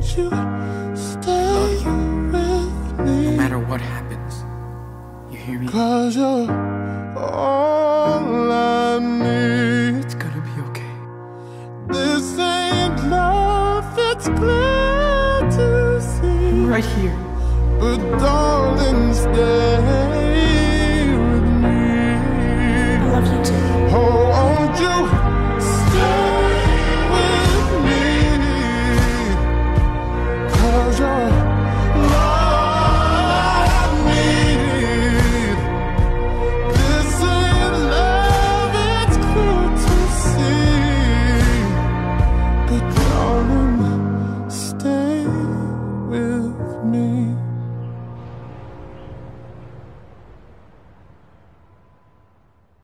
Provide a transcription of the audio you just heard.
you stay with me? No matter what happens. You hear me? 'Cause you're all I need. It's gonna be okay. This ain't love, it's clear to see. I'm right here. But darling, stay.